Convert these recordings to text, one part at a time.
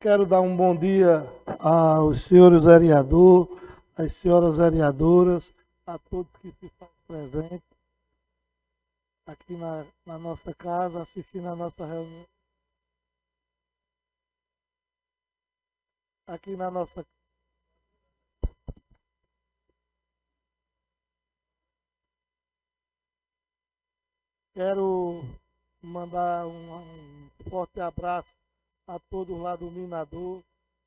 quero dar um bom dia aos senhores vereadores, às senhoras vereadoras, a todos que se fazem presentes aqui na nossa casa, assistindo a nossa reunião. Aqui na nossa Quero mandar um forte abraço a todos lá do Minador.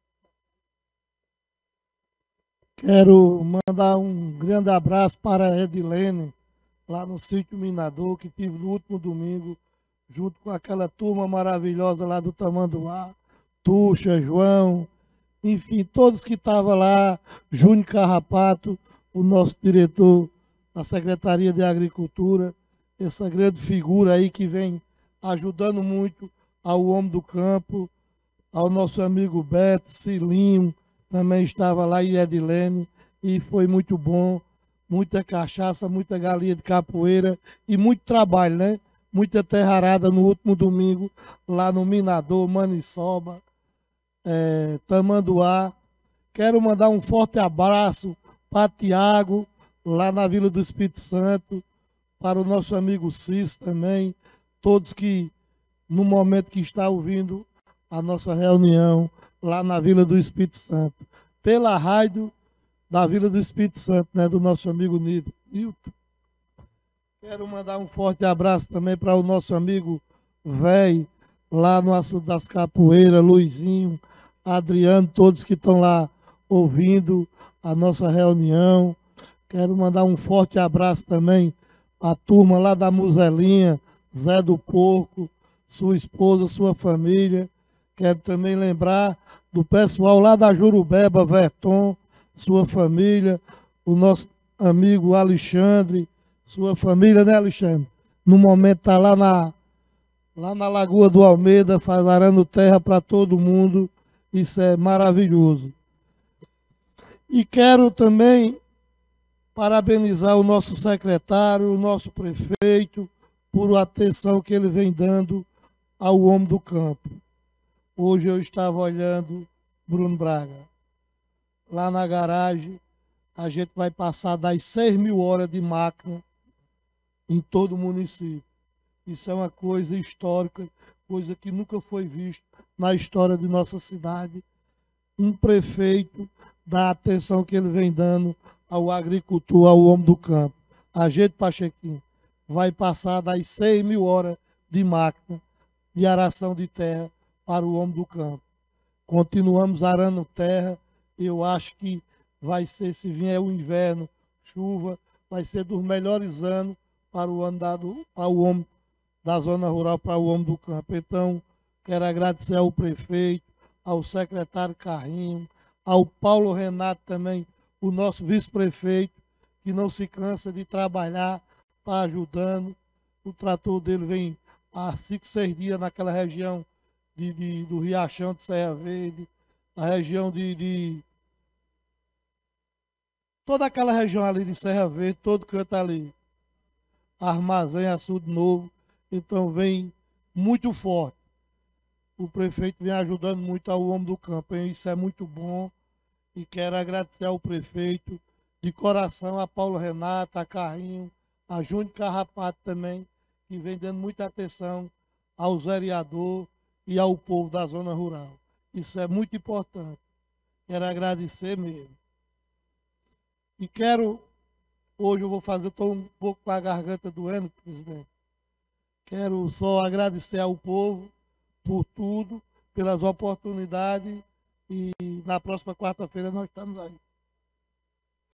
Quero mandar um grande abraço para a Edilene, lá no sítio Minador, que tive no último domingo, junto com aquela turma maravilhosa lá do Tamanduá, Tuxa, João, enfim, todos que estavam lá, Júnior Carrapato, o nosso diretor da Secretaria de Agricultura, essa grande figura aí que vem ajudando muito ao homem do campo, ao nosso amigo Beto, Cilinho, também estava lá, e Edilene, e foi muito bom, muita cachaça, muita galinha de capoeira e muito trabalho, né? Muita terra arada no último domingo, lá no Minador, Maniçoba, Tamanduá. Quero mandar um forte abraço para Tiago, lá na Vila do Espírito Santo, para o nosso amigo Cis também, todos que, no momento que está ouvindo a nossa reunião lá na Vila do Espírito Santo, pela rádio da Vila do Espírito Santo, né, do nosso amigo Nilton. Quero mandar um forte abraço também para o nosso amigo Véi, lá no Açude das Capoeiras, Luizinho, Adriano, todos que estão lá ouvindo a nossa reunião. Quero mandar um forte abraço também à turma lá da Muzelinha, Zé do Porco, sua esposa, sua família. Quero também lembrar do pessoal lá da Jurubeba, Verton, sua família, o nosso amigo Alexandre, sua família, né, Alexandre? No momento está lá na Lagoa do Almeida, arando terra para todo mundo. Isso é maravilhoso. E quero também parabenizar o nosso secretário, o nosso prefeito, por a atenção que ele vem dando ao homem do campo. Hoje eu estava olhando, Bruno Braga, lá na garagem, a gente vai passar das 6.000 horas de máquina em todo o município. Isso é uma coisa histórica, coisa que nunca foi vista na história de nossa cidade. Um prefeito da atenção que ele vem dando ao agricultor, ao homem do campo. A gente, Pachequinho, vai passar das 6.000 horas de máquina de aração de terra para o homem do campo. Continuamos arando terra. Eu acho que vai ser, se vier o inverno, chuva, vai ser dos melhores anos para o ano para o homem da zona rural, para o homem do campo. Então, quero agradecer ao prefeito, ao secretário Carrinho, ao Paulo Renato também, o nosso vice-prefeito, que não se cansa de trabalhar, está ajudando. O trator dele vem há 5, 6 dias naquela região do Riachão de Serra Verde, a região toda aquela região ali de Serra Verde, todo canto ali. Armazém, Açude Novo. Então vem muito forte. O prefeito vem ajudando muito ao homem do campo. Isso é muito bom. E quero agradecer ao prefeito, de coração, a Paulo Renato, a Carrinho, a Júnior Carrapato também, que vem dando muita atenção aos vereadores e ao povo da zona rural. Isso é muito importante. Quero agradecer mesmo. E hoje eu vou fazer, estou um pouco com a garganta doendo, presidente. Quero só agradecer ao povo por tudo, pelas oportunidades. E na próxima quarta-feira nós estamos aí.